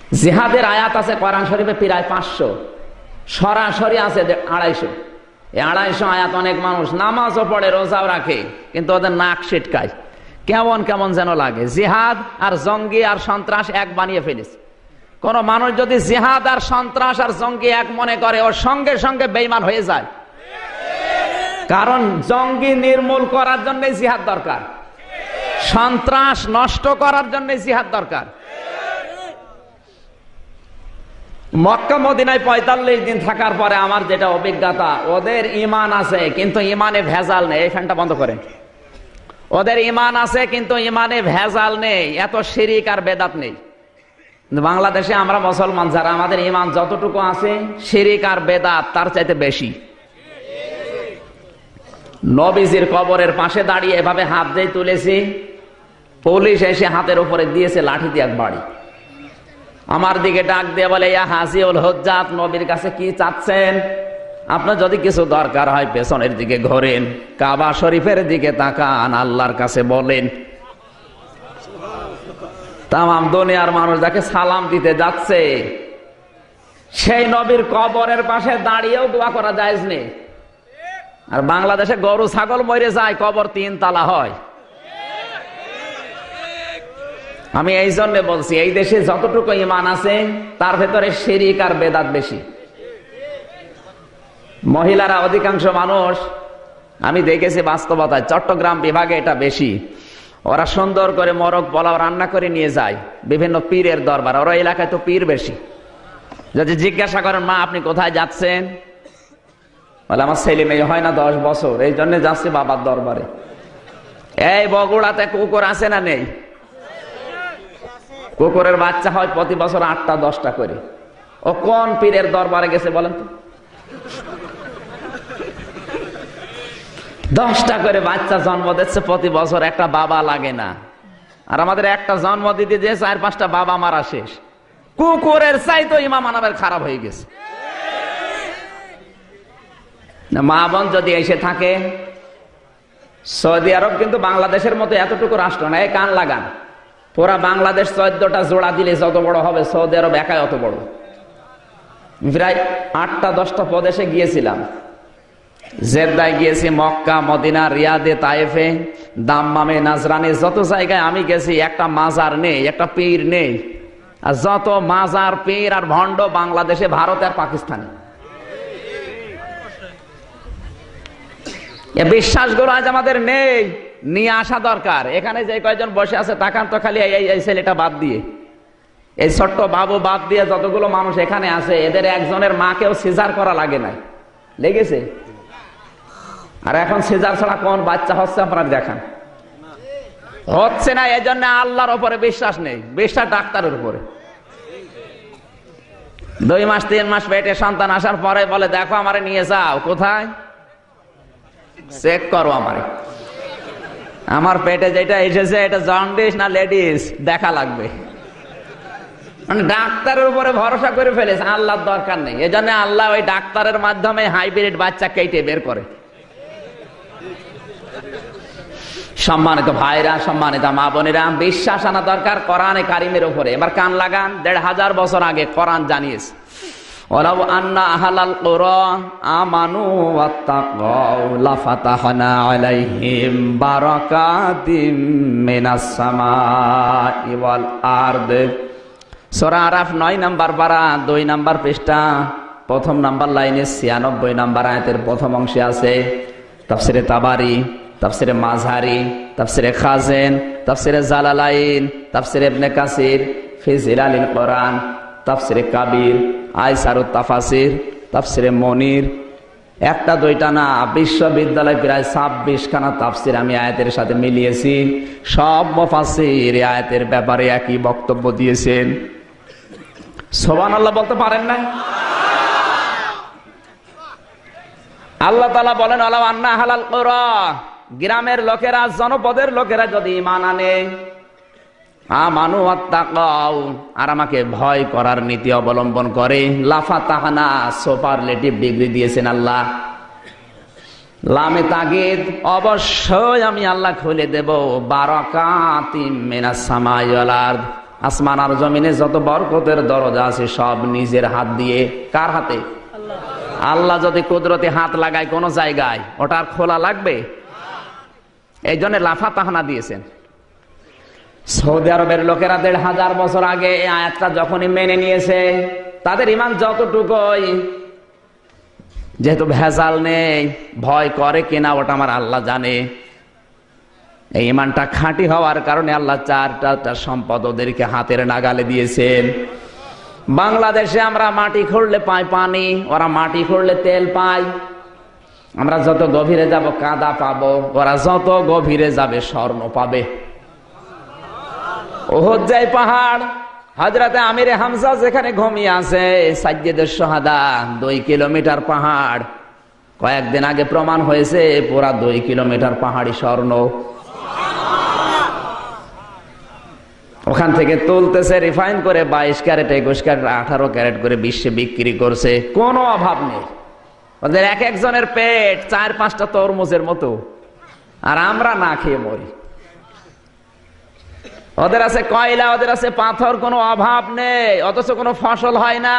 জিহাদের আয়াত আছে কোরআন শরীফে প্রায় 500, সরাসরি আছে 250। এই 250 আয়াত অনেক মানুষ নামাজও পড়ে, রোজাও রাখে, কিন্তু ওদের নাক ছিটকায়, কেমন কেমন যেন লাগে। জিহাদ আর জঙ্গি আর সন্ত্রাস এক বানিয়ে ফেলেছে। কোন মানুষ যদি জিহাদ আর সন্ত্রাস আর জঙ্গি এক মনে করে, ওর সঙ্গে সঙ্গে বেঈমান হয়ে যায়। কারণ জঙ্গি নির্মূল করার জন্য জিহাদ দরকার, সন্ত্রাস নষ্ট করার জন্য জিহাদ দরকার। মক্কা মদিনায় 45 দিন থাকার পরে আমার যেটা অভিজ্ঞতা, ওদের ঈমান আছে কিন্তু ঈমানে ভেজাল নেই। এখানটা বন্ধ করেন। ওদের ঈমান আছে কিন্তু ঈমানে ভেজাল নেই, এত শিরিক আর বেদাত নেই। বাংলাদেশে আমরা মুসলমান যারা, আমাদের ঈমান যতটুকু আছে শিরিক আর বেদাত তার চাইতে বেশি। নবীজির কবরের পাশে দাঁড়িয়ে এভাবে হাত দিয়ে তুলেছি, পুলিশ এসে হাতের উপরে দিয়েছে লাঠি দিয়ে এক বাড়ি। আমার দিকে ডাক দিয়ে বলে, ইয়া হাজিউল হুজ্জাত, নবীর কাছে কি চাচ্ছেন? আপনার যদি কিছু দরকার হয় পেছনের দিকে ঘোরেন, কাবা শরীফের দিকে তাকান, আল্লাহর কাছে বলেন। তামাম দুনিয়ার মানুষ যাকে সালাম দিতে যাচ্ছে, সেই নবীর কবরের পাশে দাঁড়িয়েও দোয়া করা জায়েজ নেই। আর বাংলাদেশে গরু ছাগল মরে যায়, কবর 3 তালা হয়। আমি এই জন্য বলছি, এই দেশে যতটুকু ঈমান আছে তার ভেতরে শিরিক আর বেদাত বেশি। মহিলারা অধিকাংশ মানুষ, আমি দেখেছি বাস্তবতায়, চট্টগ্রাম বিভাগে এটা বেশি। ওরা সুন্দর করে মরগ পোলাও রান্না করে নিয়ে যায় বিভিন্ন পীরের দরবার। ওরা এলাকায় তো পীর বেশি। যদি জিজ্ঞাসা করেন, মা আপনি কোথায় যাচ্ছেন? বলে, আমার ছেলে মেয়ে হয় না 10 বছর, এই জন্য যাচ্ছি বাবার দরবারে। এই বগুড়াতে কুকুর আছে না নেই? কুকুরের বাচ্চা হয় প্রতি বছর 8টা 10টা করে। ও কোন পীরের দরবারে গেছে বলেন তো? 10টা করে বাচ্চা জন্ম দিচ্ছে প্রতি বছর, একটা বাবা লাগে না। আর আমাদের একটা জন্ম দিতে যে 4-5টা বাবা মারা শেষ। কুকুরের চাইতো ইমাম আনাবের খারাপ হয়ে গেছে। মা বোন যদি এসে থাকে, সৌদি আরব কিন্তু বাংলাদেশের মতো এতটুকু রাষ্ট্র না। এই কান লাগান, পুরা বাংলাদেশ 14টা জোড়া দিলে যত বড় হবে, সৌদি আরব একাই অত বড়। প্রায় 8টা 10টা প্রদেশে গিয়েছিলাম। জেদ্দায় গিয়েছি, মক্কা, মদিনা, রিয়াদে, তায়েফে, দাম্মামে, নাজরানে, যত জায়গায় আমি গেছি একটা মাজার নেই, একটা পীর নেই। আর যত মাজার, পীর আর ভণ্ড বাংলাদেশে, ভারত আর পাকিস্তানে। বিশ্বাসগুলো আজ আমাদের নেই, নিয়ে আসা দরকার। এখানে যে কয়জন বসে আছে তাকান তো খালি এই ছেলেটা বাদ দিয়ে, এই ছোট্ট বাবু বাদ দিয়ে যতগুলো মানুষ এখানে আছে, এদের একজনের মাকেও সিজার করা লাগে নাই, লেগেছে? আর এখন সিজার ছাড়া কোন বাচ্চা হচ্ছে আপনারা দেখান? হচ্ছে না। এই জন্য আল্লাহর উপরে বিশ্বাস নেই, বিশ্বাস ডাক্তারের উপরে। 2 মাস 3 মাস পেটে সন্তান আসার পরে বলে, দেখো আমারে নিয়ে যাও। কোথায়? চেক করো আমারে, আমার পেটে যেটা এসেছে এটা জন্ডিস না লেডিস দেখা লাগবে। মানে ডাক্তারের উপরে ভরসা করে ফেলেছে, আল্লাহর দরকার নেই। এজন্য আল্লাহ ওই ডাক্তারের মাধ্যমে হাইব্রিড বাচ্চা কেটে বের করে। সম্মানিত ভাইরা, সম্মানিত মা বোনেরা, বিশ্বাস আনা দরকার কোরআনে কারিমের উপরে। এবার কান লাগান, 1500 বছর আগে কোরআন জানিয়েছে, ওয়ালাউ আন্না আহলাল কুরা আমানু ওয়াত্তাকাউ লাফাতাহনা আলাইহিম বারাকাতিম মিনাস সামাই ওয়াল আরদ। সূরা আরাফ 9 নম্বর পারা, 2 নম্বর পৃষ্ঠা, 1 নম্বর লাইনে 96 নম্বর আয়াতের প্রথম অংশে আছে তাফসিরে তাবারি, তাফসিরে মাযহারি, তাফসিরে খাজেন, তাফসিরে জালালাইন, তাফসিরে ইবনে কাসির, ফি জিলালিল কোরআন, তাফসিরে কাবীর, আইসারুত তাফাসির, তাফসিরে মনির। একটা দুইটা না, বিশ্ববিদ্যালয় প্রায় 26 খানা তাফসির আমি আয়াতের সাথে মিলিয়েছি। সব মুফাসসির এই আয়াতের ব্যাপারে একই বক্তব্য দিয়েছেন। সুবহানাল্লাহ বলতে পারেন না? আল্লাহ তাআলা বলেন, ওয়ালাউ আন্না আহলাল কুরা, গ্রামের লোকেরা, জনপদের লোকেরা যদি ঈমান আনে, আমানু ওয়াত্তাকাউ, আর আমাকে ভয় করার নীতি অবলম্বন করে, লাফাতাহনা, সুপারলেটিভ ডিগ্রি দিয়েছেন আল্লাহ। লামে তাগিদ, অবশ্যই আমি আল্লাহ খুলে দেব, বারাকাতিম মিনাস সামাই ওয়াল আরদ, আসমান আর জমিনে যত বরকতের দরজা আছে সব নিজের হাত দিয়ে। কার হাতে? আল্লাহ যদি কুদরতি হাত লাগায় কোন জায়গায়, ওটা আর খোলা লাগবে? এই জন্য লাফা তাহানা দিয়েছেন। সৌদি আরবের লোকেরা ১৫০০ বছর আগে এই আয়াতটা যখনই মেনে নিয়েছে, তাদের ইমান যতটুকুই, যেহেতু ভেজাল নেই, ভয় করে কিনা ওটা আমার আল্লাহ জানে। এই ইমানটা খাঁটি হওয়ার কারণে আল্লাহ 4টা সম্পদ ওদেরকে হাতের নাগালে দিয়েছেন। বাংলাদেশে আমরা মাটি খুঁড়লে পাই পানি, ওরা মাটি খুঁড়লে তেল পায়। আমরা যত গভীরে যাব কাদা পাবো, ওরা যত গভীরে যাবে স্বর্ণ পাবে। ওহদ যায় পাহাড়, হযরতে আমিরে হামজা যেখানে ঘুমিয়ে আছে, সাইয়্যিদুশ শুহাদা, 2 কিলোমিটার পাহাড়। কয়েকদিন আগে প্রমাণ হয়েছে পুরা 2 কিলোমিটার পাহাড়ি স্বর্ণ। ওখান থেকে তুলতেছে রিফাইন করে 22 ক্যারেট, 21 ক্যারেট, 18 ক্যারেট করে বিশ্বে বিক্রি করছে। কোনো অভাব নেই। ওদের এক একজনের পেট 4-5টা তরমুজের মতো, আর আমরা না খেয়ে মরি। ওদের আছে কয়লা, ওদের আছে পাথর, কোনো অভাব নেই, অথচ কোনো ফসল হয় না।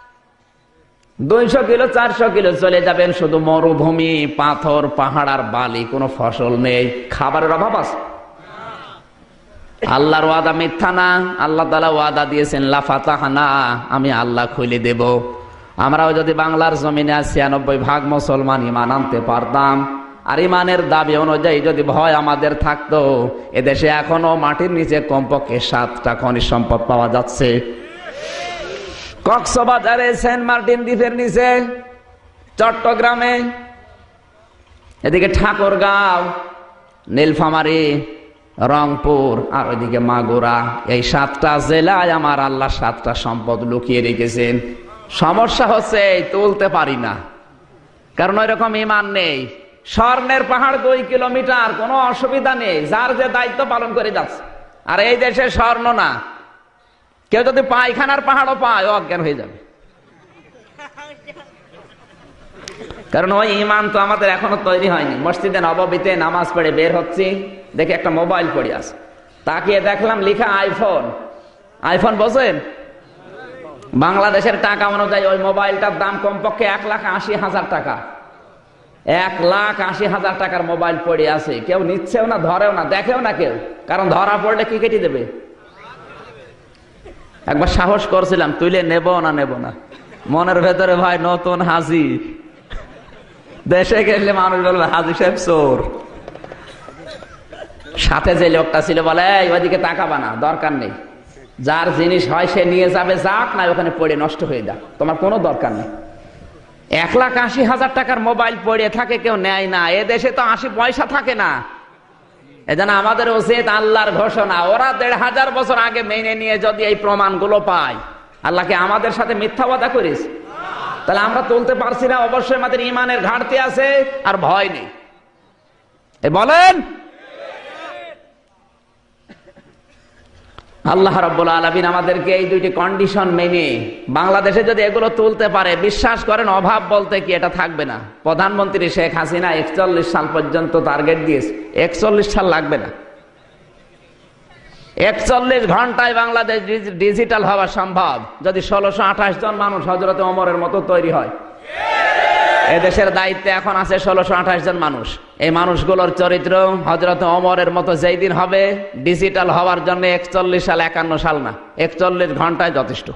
200 কিলো 400 কিলো চলে যাবেন, শুধু মরুভূমি, পাথর, পাহাড় আর বালি, কোনো ফসল নেই। খাবারের অভাব আছে? আল্লাহর ওয়াদা মিথ্যা না। আল্লাহ তাআলা ওয়াদা দিয়েছেন লাফাতাহনা, আমি আল্লাহ খুলে দেব। আমরাও যদি বাংলার জমিনে 96% মুসলমান ঈমান আনতে পারতাম, আর ঈমানের দাবি অনুযায়ী যদি ভয় আমাদের থাকতো, এদেশে এখনো মাটির নিচে কমপক্ষে 7টা খনিজ সম্পদ পাওয়া যাচ্ছে। কক্সবাজারে, সেন্ট মার্টিন দ্বীপের নিচে, চট্টগ্রামে, এদিকে ঠাকুরগাঁও, নীলফামারী, রংপুর, আর ওইদিকে মাগুরা, এই 7টা জেলায় আমার আল্লাহ 7টা সম্পদ লুকিয়ে রেখেছেন। সমস্যা হচ্ছে তুলতে পারি না, কারণ ওই রকম ঈমান নেই। স্বর্ণের পাহাড় 2 কিলোমিটার, কোনো অসুবিধা নেই, যার যে দায়িত্ব পালন করে যাচ্ছে। আর এই দেশে স্বর্ণ না, কেউ যদি পায়খানার পাহাড়ও পায়, অজ্ঞান হয়ে যাবে। কারণ ওই ঈমান তো আমাদের এখনো তৈরি হয়নি। মসজিদে নববীতে নামাজ পড়ে বের হচ্ছি, দেখে একটা মোবাইল পড়ে আছে, তাকিয়ে দেখলাম লেখা আইফোন। আইফোন বোঝেন? বাংলাদেশের টাকা অনুযায়ী ওই মোবাইলটার দাম কমপক্ষে 1,80,000 টাকা। 1,80,000 টাকার মোবাইল পড়ে আছে, কেউ নিচ্ছেও না, ধরেও না, দেখেও না কেউ, কারণ ধরা পড়লে কি কেটে দেবে। একবার সাহস করছিলাম তুলে নেব না, মনের ভেতরে ভাই নতুন হাজি, দেশে গেলে মানুষ বলবে হাজি সাহেব চোর। সাথে যে লোকটা ছিল বলে ওইদিকে তাকাবা না, দরকার নেই, যার জিনিস হয় সে নিয়ে যাবে, যাক না ওখানে পড়ে নষ্ট হয়ে যাক, তোমার কোনো দরকার নেই। 1,80,000 টাকার মোবাইল পড়ে থাকে, কেউ নেয় না। এদেশে তো 80 পয়সা থাকে না। এজন্য আমাদের উচিত, আল্লাহর ঘোষণা, ওরা 1,500 বছর আগে মেনে নিয়ে যদি এই প্রমাণগুলো পায়, আল্লাহকে আমাদের সাথে মিথ্যা ওয়াদা করিস, তাহলে আমরা তুলতে পারছি না। অবশ্যই আমাদের ঈমানের ঘাটতি আছে, আর ভয় নেই। বলেন, আল্লাহ রাব্বুল আলামিন আমাদেরকে এই 2টি কন্ডিশন মেনে বাংলাদেশে যদি এগুলো তুলতে পারে, বিশ্বাস করেন অভাব বলতে কি এটা থাকবে না। প্রধানমন্ত্রী শেখ হাসিনা 41 সাল পর্যন্ত টার্গেট দিয়েছে, 41 সাল লাগবে না। 41 ঘন্টায় বাংলাদেশ ডিজিটাল হওয়া সম্ভব, যদি 1628 জন মানুষ হযরত ওমরের মতো তৈরি হয়। এদেশের দায়িত্বে এখন আছে 1628 জন মানুষ। এই মানুষগুলোর চরিত্র হযরত ওমরের মতো যেই দিন হবে, ডিজিটাল হওয়ার জন্য 41 সাল 51 সাল না, 41 ঘন্টায় যথেষ্ট।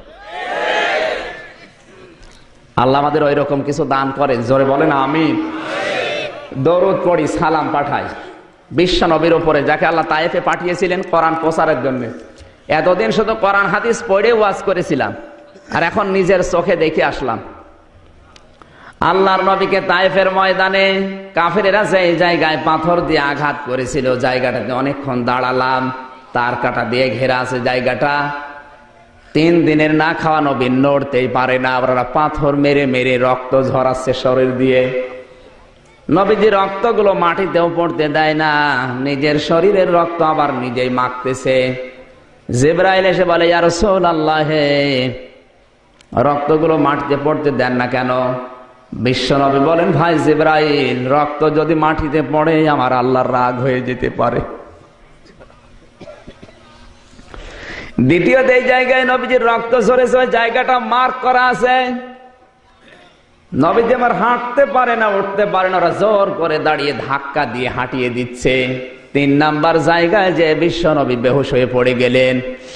আল্লাহ আমাদের ওই রকম কিছু দান করেন, জোরে বলেন আমিন। দরুদ পড়ি, সালাম পাঠাই বিশ্ব নবীর উপরে, যাকে আল্লাহ তায়েফে পাঠিয়েছিলেন কোরআন প্রচারের জন্য। এতদিন শুধু কোরআন হাদিস পড়ে ওয়াজ করেছিলাম, আর এখন নিজের চোখে দেখে আসলাম। আল্লাহর নবীকে তায়েফের ময়দানে কাফেরেরা যে জায়গায় পাথর দিয়ে আঘাত করেছিল, জায়গাটাতে অনেকক্ষণ দাঁড়ালাম। তার কাটা দিয়ে ঘেরা আছে জায়গাটা। 3 দিনের না খাওয়া নবী নড়তেই পারে না, ওরা পাথর মেরে মেরে রক্ত ঝরাচ্ছে শরীর দিয়ে। নবীজি রক্তগুলো মাটিতেও পড়তে দেয় না, নিজের শরীরের রক্ত আবার নিজেই মাখতেছে। জিবরাইল এসে বলে, ইয়া রাসূলুল্লাহ, রক্তগুলো মাটিতে পড়তে দেন না কেন? বিশ্বনবী বলেন, ভাই জিবরাইল, রক্ত যদি মাটিতে পড়ে আমার আল্লাহর রাগ হয়ে যেতে পারে। দ্বিতীয়ত এই জায়গায় নবীজির রক্ত ঝরেছে, ওই জায়গাটা মার্ক করা আছে। নবীজি আমার হাঁটতে পারে না, উঠতে পারে না, ওরা জোর করে দাঁড়িয়ে ধাক্কা দিয়ে হাঁটিয়ে দিচ্ছে। 3 নাম্বার জায়গায় যে বিশ্ব নবী বেহুশ হয়ে পড়ে গেলেন।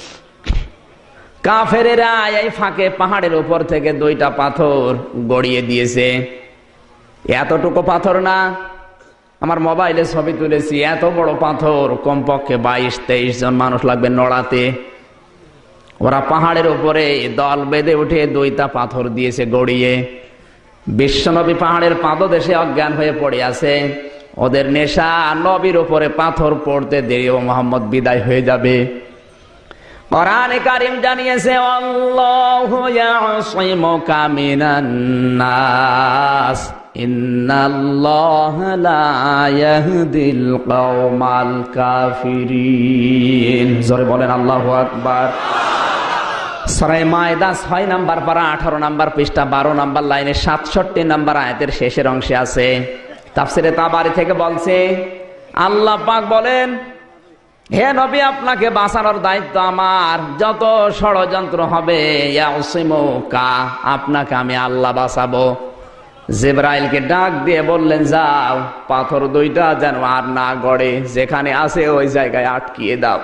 কাফেরেরা এই ফাঁকে পাহাড়ের উপর থেকে 2টা পাথর গড়িয়ে দিয়েছে। এতটুকু পাথর না, আমার মোবাইলে ছবি তুলেছি, এত বড় পাথর, কমপক্ষে 22-23 জন মানুষ লাগবে নড়াতে। ওরা পাহাড়ের উপরে দল বেঁধে উঠে 2টা পাথর দিয়েছে গড়িয়ে। বিশ্বনবী পাহাড়ের পাদদেশে অজ্ঞান হয়ে পড়ে আছে। ওদের নেশা, নবীর উপরে পাথর পড়তে দেরি ও মোহাম্মদ বিদায় হয়ে যাবে। কোরআনে কারীম জানিয়েছে, আল্লাহু ইয়াসিমুকা মিনান নাস ইন্নাল্লাহা লা ইয়াহদিল কওমাল কাফিরিন। জোরে বলেন আল্লাহু আকবার। সূরা মায়দা 6 নাম্বার পারা 18 নাম্বার পৃষ্ঠা 12 নাম্বার লাইনে 67 নাম্বার আয়াতের শেষের অংশে আছে। তাফসিরে তাবারি থেকে বলছে, আল্লাহ পাক বলেন, হে নবী, আপনাকে বাঁচানোর দায়িত্ব আমার। যত ষড়যন্ত্র হবে, ইয়াসিমুকা, আপনাকে আমি আল্লাহ বাঁচাবো। জিবরাইলকে ডাক দিয়ে বললেন, যাও, পাথর 2টা যেন আর না গড়ে, যেখানে আছে ওই জায়গায় আটকিয়ে দাও।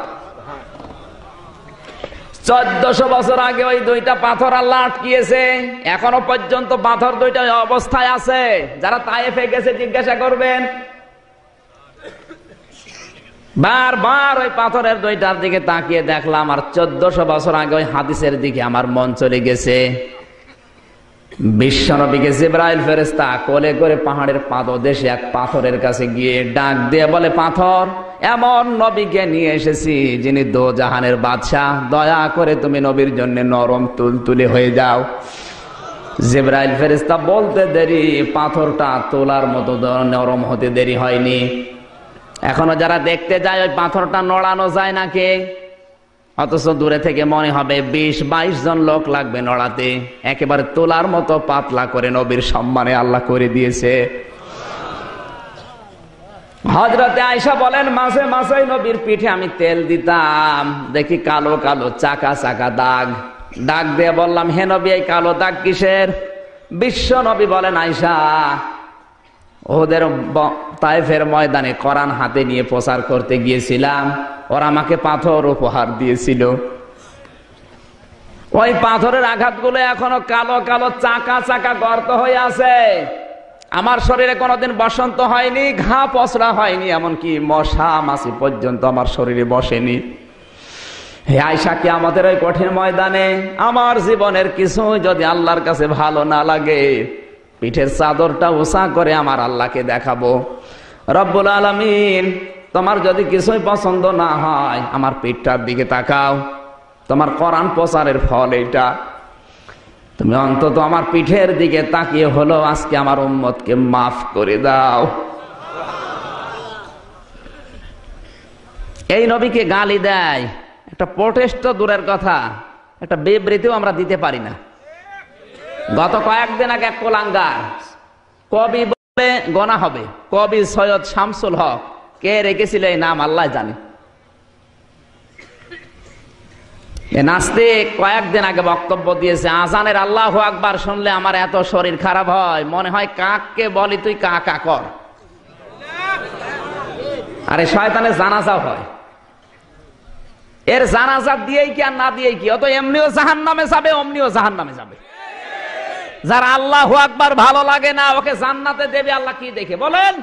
1400 বছর আগে ওই 2টা পাথর আল্লাহ আটকিয়েছে। এখনো পর্যন্ত পাথর 2টা অবস্থায় আছে। যারা তায়েফে গেছে জিজ্ঞাসা করবেন। বারবার ওই পাথরের 2টার দিকে তাকিয়ে দেখলাম, আর 1400 বছর আগে ওই হাদিসের দিকে আমার মন চলে গেছে। বিশ্বনবীকে জিবরাইল ফেরেশতা কোলে করে পাহাড়ের পাদদেশে এক পাথরের কাছে গিয়ে ডাক দিয়ে বলে, পাথর, এমন নবীকে নিয়ে এসেছি যিনি দোজাহানের বাদশা, দয়া করে তুমি নবীর জন্য নরম তুলতুলে হয়ে যাও। জিবরাইল ফেরেশতা বলতে দেরি, পাথরটা তোলার মতো নরম হতে দেরি হয়নি। এখনো যারা দেখতে যায় ওই পাথরটা নড়ানো যায় নাকি, অথচ দূরে থেকে মনে হবে 20-22 জন লোক লাগবে নড়াতে। একেবারে তোলার মতো পাতলা করে নবীর সম্মানে আল্লাহ করে দিয়েছে। হযরতে আয়েশা বলেন, মাঝে মাঝে নবীর পিঠে আমি তেল দিতাম, দেখি কালো কালো চাকা চাকা দাগ। ডাক দিয়ে বললাম, হে নবী, এই কালো দাগ কিসের? বিশ্ব নবী বলেন, আয়েশা, ওদের তায়েফের ময়দানে কোরআন হাতে নিয়ে প্রচার করতে গিয়েছিলাম, ওরা আমাকে পাথর উপহার দিয়েছিল। ওই পাথরের আঘাতগুলো এখনো কালো কালো চাকা চাকা গর্ত হয়ে আছে। আমার শরীরে কোনোদিন বসন্ত হয়নি, ঘা পচড়া হয়নি, এমনকি মশা মাছি পর্যন্ত আমার শরীরে বসেনি। হে আয়েশা, কিয়ামতের ওই কঠিন ময়দানে আমার জীবনের কিছু যদি আল্লাহর কাছে ভালো না লাগে, পিঠের চাদরটা উঁচা করে আমার আল্লাহকে দেখাবো। রব্বুল আলামিন, তোমার যদি কিছুই পছন্দ না হয়, আমার পিঠটার দিকে তাকাও। তোমার কোরআন প্রচারের ফল এটা। তুমি অন্তত আমার পিঠের দিকে তাকিয়ে হলো আজকে আমার উম্মতকে মাফ করে দাও। এই নবীকে গালি দেয়, একটা প্রোটেস্ট তো দূরের কথা, একটা বিবৃতিও আমরা দিতে পারি না। গত কয়েকদিন আগে এক কোলাঙ্গার কবি বলে গোনা হবে, কবি সৈয়দ শামসুল হক, কে রেখেছিল এই নাম আল্লাহ জানে। নাস্তিক কয়েকদিন আগে বক্তব্য দিয়েছে, আজানের আল্লাহু আকবার শুনলে আমার এত শরীর খারাপ হয়, মনে হয় কাককে বলি তুই কা কা কর। আরে শয়তানের জানাজা হয়, এর জানাজা দিয়েই কি আর না দিয়েই কি, ও তো এমনিও জাহান্নামে যাবে, অমনিও জাহান্নামে যাবে। যার আল্লাহু আকবার ভালো লাগে না, ওকে জান্নাতে দেবে আল্লাহ কি দেখে বলেন?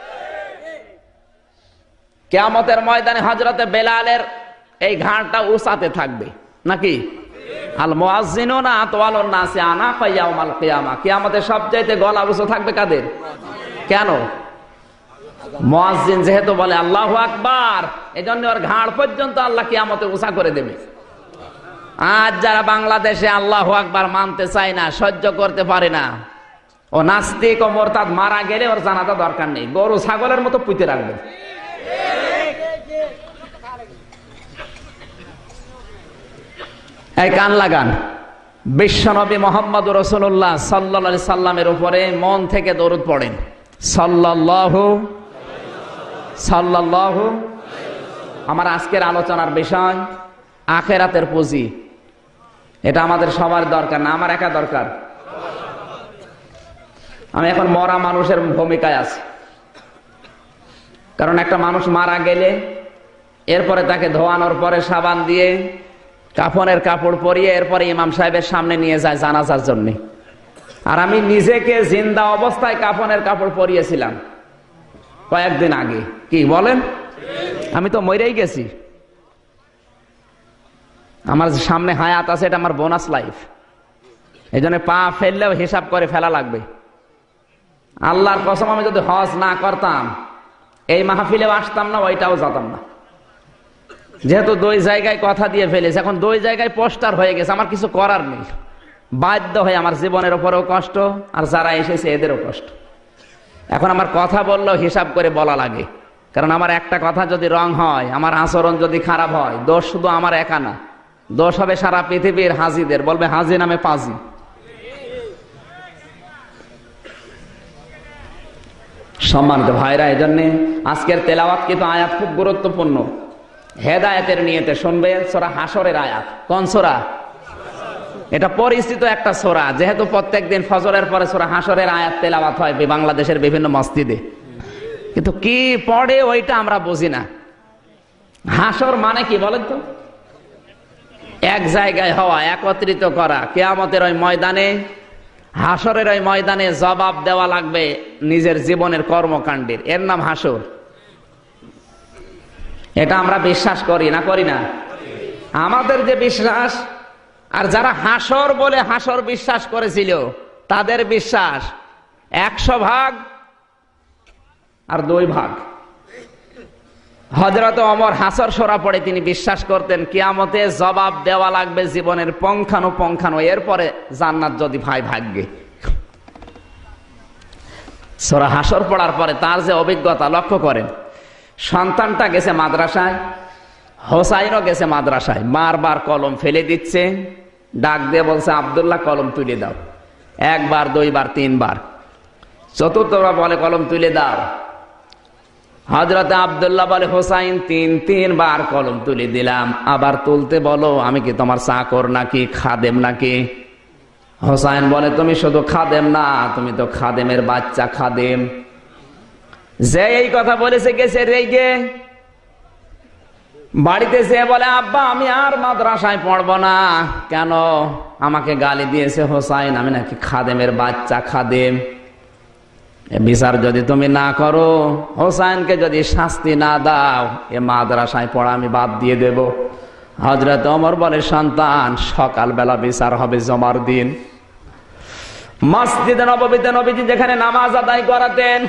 কিয়ামতের ময়দানে হযরতে বেলালের এই ঘাড়টা উঁচাতে থাকবে নাকি? আল মুয়াজ্জিনুনা আতওয়ালুন নাসি আনাকা ইয়াউমাল কিয়ামা, কিয়ামতে সবচাইতে গলা উঁচু থাকবে কাদের? কেন? মুয়াজ্জিন যেহেতু বলে আল্লাহু আকবার, এজন্য ওর ঘাড় পর্যন্ত আল্লাহ কিয়ামতে উঁচা করে দেবে। আজ যারা বাংলাদেশে আল্লাহু আকবার মানতে চায় না, সহ্য করতে পারে না, ও নাস্তিক ও মুরতাদ মারা গেলে ওর জানাজা দরকার নেই, গরু ছাগলের মতো পুঁতে রাখবে। এই কান লাগান, বিশ্বনবী মুহাম্মদুর রাসূলুল্লাহ সাল্লাল্লাহু আলাইহি সাল্লামের উপরে মন থেকে দরুদ পড়েন। সাল্লাল্লাহু সাল্লাল্লাহু। আমার আজকের আলোচনার বিষয় আখেরাতের পুঁজি। এটা আমাদের সবার দরকার না, আমার একা দরকার। আমি এখন মরা মানুষের ভূমিকায় আছি, কারণ একটা মানুষ মারা গেলে এরপরে তাকে ধোয়ানোর পরে সাবান দিয়ে কাফনের কাপড় পরিয়ে এরপরে ইমাম সাহেবের সামনে নিয়ে যায় জানাজার জন্য। আর আমি নিজেকে জিন্দা অবস্থায় কাফনের কাপড় পরিয়েছিলাম কয়েকদিন আগে। কি বলেন? আমি তো মরেই গেছি। আমার সামনে হায়াত আছে, এটা আমার বোনাস লাইফ। এই জন্য পা ফেললেও হিসাব করে ফেলা লাগবে। আল্লাহর কসম, আমি যদি হজ না করতাম এই মাহফিলেও আসতাম না, ওইটাও যেতাম না। যেহেতু দুই জায়গায় কথা দিয়ে ফেলেছে, এখন দুই জায়গায় পোস্টার হয়ে গেছে, আমার কিছু করার নেই। বাধ্য হয়ে আমার জীবনের উপরেও কষ্ট, আর যারা এসেছে এদেরও কষ্ট। এখন আমার কথা বললেও হিসাব করে বলা লাগে, কারণ আমার একটা কথা যদি রং হয়, আমার আচরণ যদি খারাপ হয়, দোষ শুধু আমার একা না, দোষ হবে সারা পৃথিবীর হাজিদের। বলবে হাজি নামে পাজি। সম্মানিত ভাইরা, এই জন্য আজকের তেলাওয়াত কিন্তু আয়াত খুব গুরুত্বপূর্ণ। হেদায়েতের নিয়তে শুনবে সূরা হাশরের আয়াত। কোন সূরা? এটা পরিচিত একটা সূরা, যেহেতু প্রত্যেকদিন ফজরের পরে সূরা হাশরের আয়াত তেলাওয়াত হয় বাংলাদেশের বিভিন্ন মসজিদে, কিন্তু কি পড়ে ওইটা আমরা বুঝি না। হাশর মানে কি বলেন তো? এক জায়গায় হওয়া, একত্রিত করা। কিয়ামতের ওই ময়দানে, হাশরের ওই ময়দানে জবাব দেওয়া লাগবে নিজের জীবনের কর্মকাণ্ডের, এর নাম হাশর। এটা আমরা বিশ্বাস করি না, করি না? আমাদের যে বিশ্বাস, আর যারা হাশর বলে হাশর বিশ্বাস করেছিল তাদের বিশ্বাস 100 ভাগ আর 2 ভাগ। হযরত ওমর হাশর সূরা পড়ে তিনি বিশ্বাস করতেন কিয়ামতে জবাব দেওয়া লাগবে জীবনের পুঙ্খানুপুঙ্খানু, এরপরে জান্নাত যদি ভাই ভাগ্যে। সূরা হাশর পড়ার পরে তার যে অভিজ্ঞতা লক্ষ্য করেন। সন্তানটা গেছে মাদ্রাসায়, হোসাইনও গেছে মাদ্রাসায়, বারবার কলম ফেলে দিচ্ছে, ডাক দিয়ে বলছে আব্দুল্লাহ কলম তুলে দাও। 1 বার 2 বার 3 বার, চতুর্থবার বলে কলম তুলে দাও। হযরত আব্দুল্লাহ বলে হোসাইন 3 বার কলম তুলে দিলাম, আবার তুলতে বলো, আমি কি তোমার চাকর নাকি, খাদেম নাকি? হোসাইন বলে তুমি শুধু খাদেম না, তুমি তো খাদেমের বাচ্চা খাদেম। যে এই কথা বলেছে গেছে রেগে, বাড়িতে যেয়ে বলে আব্বা আমি আর মাদ্রাসায় পড়বো না। কেন? আমাকে গালি দিয়েছে হোসাইন, আমি নাকি খাদেমের বাচ্চা খাদেম। বিচার যদি তুমি না করো, হোসাইনকে যদি শাস্তি না দাও, এ মাদ্রাসায় পড়া আমি বাদ দিয়ে দেব। হযরত ওমর বলে সন্তান, সকালবেলা বিচার হবে জমার দিন। মসজিদে নববীতে নবীজি যেখানে নামাজ আদায় করাতেন,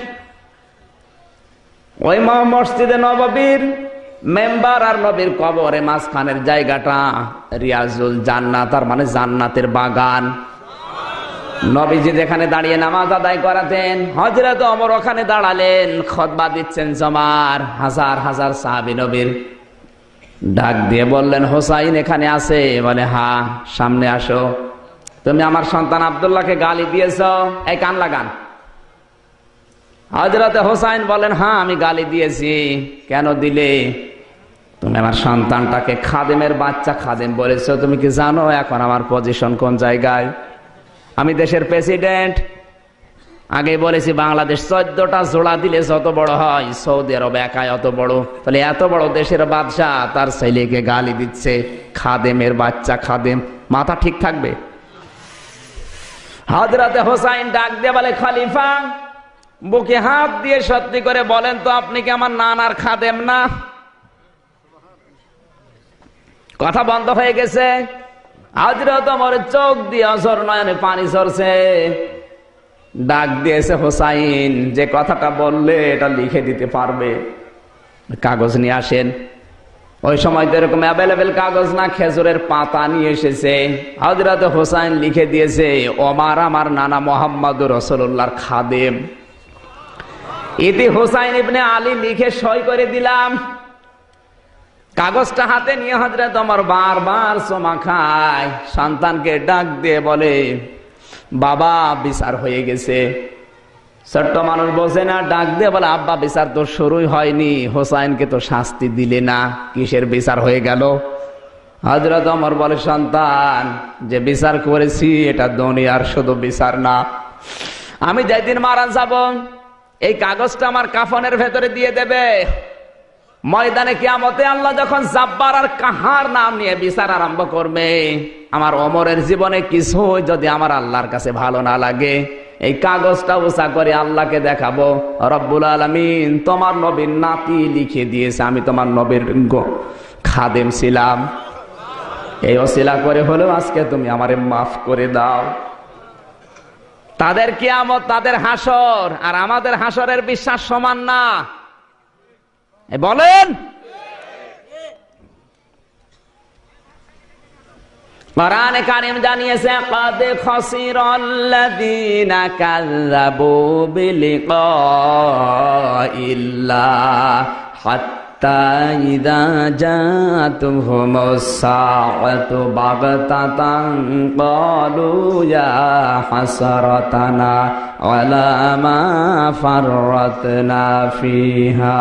ওই মসজিদে নববীর মেম্বার আর নবীর কবরে মাঝখানের জায়গাটা রিয়াজুল জান্নাত, তার মানে জান্নাতের বাগান। নবীজি যেখানে দাঁড়িয়ে নামাজ আদায় করাতেন, হযরত ওমর ওখানে দাঁড়ালেন, খুতবা দিচ্ছেন জমার। হাজার হাজার সাহাবী নবীর। ডাক দিয়ে বললেন হোসাইন এখানে আছে? বলে হ্যাঁ, সামনে আসো। তুমি আমার সন্তান আব্দুল্লাহকে গালি দিয়েছ, এই কান লাগান। হযরত হোসাইন বলেন হ্যাঁ আমি গালি দিয়েছি। কেন দিলে? তুমি আমার সন্তানটাকে খাদেমের বাচ্চা খাদেম বলেছো। তুমি কি জানো এখন আমার পজিশন কোন জায়গায়? আমি দেশের প্রেসিডেন্ট। আগে বলেছি বাংলাদেশ 14টা জোড়া দিলে যত বড় হয়, সৌদি আরব একাই অত বড়। তাহলে এত বড় দেশের বাদশাহ তার ছেলেকে গালি দিচ্ছে খাদেমের বাচ্চা খাদেম, মাথা ঠিক থাকবে? হযরত হোসাইন ডাক দিয়ে বলে খলিফা, বুকে হাত দিয়ে সত্যি করে বলেন তো আপনি কি আমার নানার খাদেম না? কথা বন্ধ হয়ে গেছে। হযরত ওমরের চোখ দিয়ে অঝর নয়নে পানি ঝরছে। ডাক দিয়েছে হোসাইন, যে কথাটা বললে এটা লিখে দিতে পারবে? কাগজ নিয়ে আসেন। ওই সময় তো এরকম অ্যাভেলেবেল কাগজ না, খেজুরের পাতা নিয়ে এসেছে। হযরত হোসাইন লিখে দিয়েছে ওমর আমার নানা মুহাম্মদুর রাসূলুল্লাহর খাদেম। ইতি হোসাইন ইবনে আলী লিখে সই করে দিলাম। কাগজটা হাতে নিয়ে হযরত ওমর বারবার চুমা খায়। সন্তানকে ডাক দিয়ে বলে বাবা বিচার হয়ে গেছে। ছোট্ট মানুষ বোঝে না, ডাক দিয়ে বলে আব্বা বিচার তো শুরুই হয়নি, হোসাইনকে তো শাস্তি দিলে না, কিসের বিচার হয়ে গেল? হযরত ওমর বলে, সন্তান, যে বিচার করেছি এটা দুনিয়ার শুধু বিচার না, আমি যেদিন মারা যাব এই কাগজটা আমার কাফনের ভেতরে দিয়ে দেবে। ময়দানে কিয়ামতে আল্লাহ যখন জাব্বার আর কাহার নাম নিয়ে বিচার আরম্ভ করবে, আমার ওমরের জীবনে কিছু যদি আমার আল্লাহর কাছে ভালো না লাগে, এই কাগজটা উঁচা করে আল্লাহকে দেখাবো, রব্বুল আলামিন তোমার নবীর নাতি লিখে দিয়েছে আমি তোমার নবীর খাদেম ছিলাম, এই ওসিলা করে হলেও আজকে তুমি আমারে মাফ করে দাও। তাদের কিয়ামত, তাদের হাসর আর আমাদের হাসরের বিশ্বাস সমান না, বলেন। কোরআনে কারীম জানিয়েছে, ক্বাদ খাসিরাল্লাযীনা কাযযাবু বিলিকাইল্লাহ হাত্তা ইযা জাআতুহুমুস সাআতু বাগতাতান ক্বালু ইয়া হাসরাতানা আলা মা ফাররাতনা ফিহা।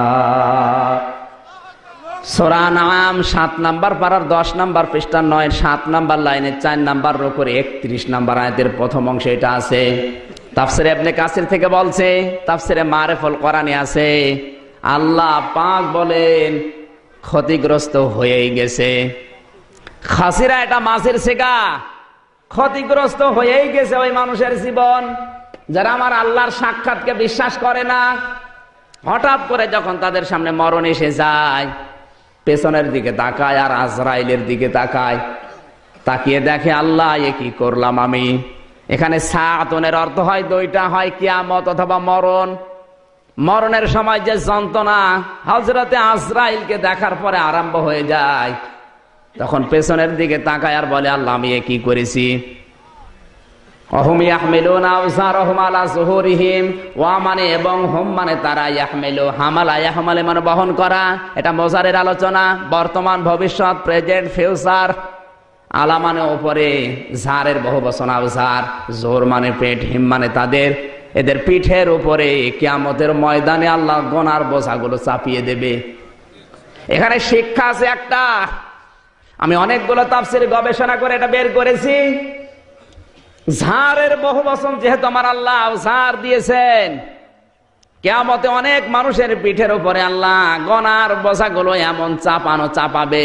সূরা নাম 7 নম্বর পারার 10 নম্বর পৃষ্ঠা 9 7 নম্বর লাইনে 4 নম্বর রুকুর 31 নম্বর আয়াতের প্রথম অংশে এটা আছে। তাফসীরে ইবনে কাসির থেকে বলছে, তাফসীরে মারিফুল কোরআনে আছে, আল্লাহ পাক বলেন ক্ষতিগ্রস্ত হয়েই গেছে। খাসিরা এটা মাছের শেখা, ক্ষতিগ্রস্ত হয়েই গেছে ওই মানুষের জীবন যারা আমার আল্লাহর সাক্ষাৎকে বিশ্বাস করে না। হঠাৎ করে যখন তাদের সামনে মরণ এসে যায়, পেছনের দিকে তাকায় আর আজরাইলের দিকে তাকায়, তাকিয়ে দেখে আল্লাহ এ কি করলাম আমি। এখানে সাআতুনের অর্থ হয় দুইটা, হয় কিয়ামত অথবা মরণ। মরণের সময় যে যন্ত্রণা হযরতে আজরাইলকে দেখার পরে আরম্ভ হয়ে যায়, তখন পেছনের দিকে তাকায় আর বলে আল্লাহ আমি এ কি করেছি। অহুম ইয়াহমিলুনা আওযারহুম আলা যুহুরিহিম, ওয়া মানে এবং হুম মানে তারা, ইয়াহমিলু হামালা ইয়াহমালে মানে বহন করা, এটা মোজারের আলোচনা, বর্তমান ভবিষ্যৎ প্রেজেন্ট ফিউচার। আলা মানে উপরে, জারের বহুবচন আওযার, জোর মানে পেট, হিম মানে তাদের, এদের পিঠের উপরে কিয়ামতের ময়দানে আল্লাহ গোনার বোঝাগুলো চাপিয়ে দেবে। এখানে শিক্ষা আছে একটা, আমি অনেকগুলো তাফসীর গবেষণা করে এটা বের করেছি। ঝাড়ের বহুবচন যেহেতু আমার আল্লাহ ঝাড় দিয়েছেন, কিয়ামতে অনেক মানুষের পিঠের উপরে আল্লাহ গোনার বোঝাগুলো এমন চাপাবে,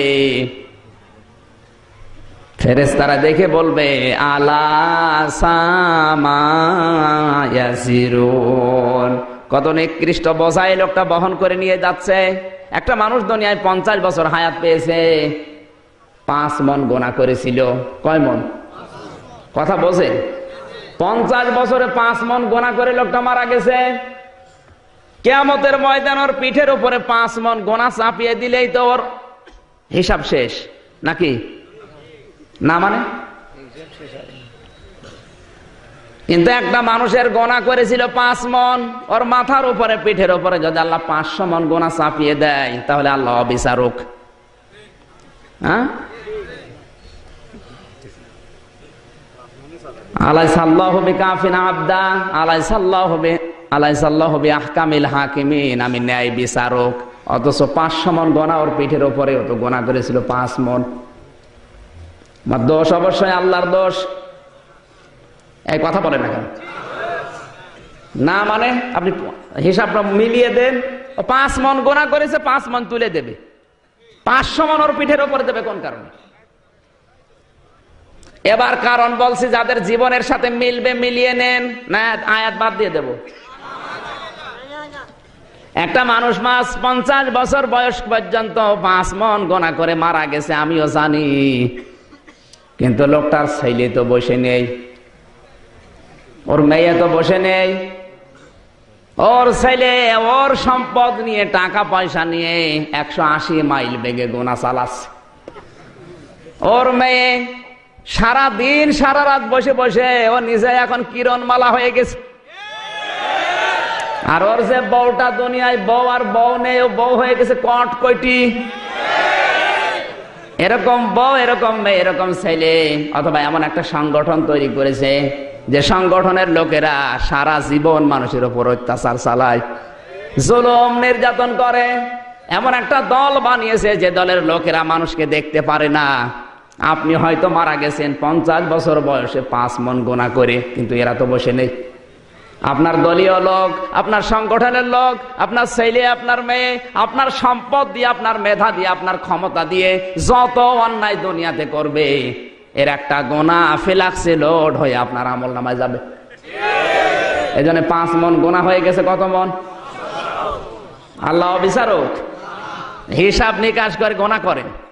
ফেরেশতারা দেখে বলবে আলা সামা ইয়াসিরুন, কত নিকৃষ্ট বোঝা এই লোকটা বহন করে নিয়ে যাচ্ছে। একটা মানুষ দুনিয়ায় 50 বছর হায়াত পেয়েছে, 5 মণ গোনা করেছিল। কয় মণ? কথা বোঝে? 50 বছরে 5 মণ গোনা করে লোকটা মারা গেছে। কিয়ামতের ময়দান ওর পিঠের উপরে 5 মণ গোনা চাপিয়ে দিলেই তো ওর হিসাব শেষ নাকি না? মানে কিন্তু একটা মানুষের গোনা করেছিল 5 মণ, ওর মাথার উপরে পিঠের উপরে যদি আল্লাহ 500 মণ গোনা চাপিয়ে দেয়, তাহলে আল্লাহ অবিচারক। হ্যাঁ, আলাইসাল্লাহু বিকাফিন আবদা আলাইসাল্লাহু বিআহকামিল হাকিমিন, আমি ন্যায় বিচারক। অথচ 500 মণ গোনা ওর পিঠের উপরে, ও তো গোনা করেছিল 5 মণ। আমার দোষ অবশ্যই আল্লাহর দোষ। এই কথা বলে না কেন? না মানে আপনি হিসাবটা মিলিয়ে দেন, 5 মণ গোনা করেছে, 5 মণ তুলে দেবে, 500 মণ ওর পিঠের উপরে দেবে কোন কারণে? এবার কারণ বলছি, যাদের জীবনের সাথে মিলবে মিলিয়ে নেন, না আয়াত বাদ দিয়ে দেব। একটা মানুষ 50 বছর বয়স পর্যন্ত 5 মণ গোনা করে মারা গেছে, আমিও জানি, কিন্তু লোকটার ছেলে তো বসে নেই, ওর মেয়ে তো বসে নেই, ওর ছেলে ওর সম্পদ নিয়ে, টাকা পয়সা নিয়ে 180 মাইল বেগে গোনা চালাচ্ছে। ওর মেয়ে সারা দিন সারা রাত বসে বসে ও নিজে এখন কিরণমালা হয়ে গেছে। আর ওর যে বউটা দুনিয়ায় বউ আর বউ নেই, ও বউ হয়ে গেছে কটকটি। এরকম বউ, এরকম মেয়ে, এরকম ছেলে, অথবা এমন একটা সংগঠন তৈরি করেছে যে সংগঠনের লোকেরা সারা জীবন মানুষের উপর অত্যাচার চালায়, জুলুম নির্যাতন করে। এমন একটা দল বানিয়েছে যে দলের লোকেরা মানুষকে দেখতে পারে না, আপনি হয়তো মারা গেছেন 50 বছর বয়সে 5 মণ গোনা করে, কিন্তু এরা তো বসে নেই। আপনার দলীয় লোক, আপনার সংগঠনের লোক, আপনার ছেলে, আপনার মেয়ে, আপনার সম্পদ দিয়ে, আপনার মেধা দিয়ে, আপনার ক্ষমতা দিয়ে যত অন্যায় দুনিয়াতে করবে, এর একটা গোনা ফেলাক্সে লোড হয়ে আপনার আমল নামায় যাবে। এই জন্য 5 মণ গোনা হয়ে গেছে। কত মণ? আল্লাহ বিচারক, হিসাব নিকাশ করে গোনা করেন।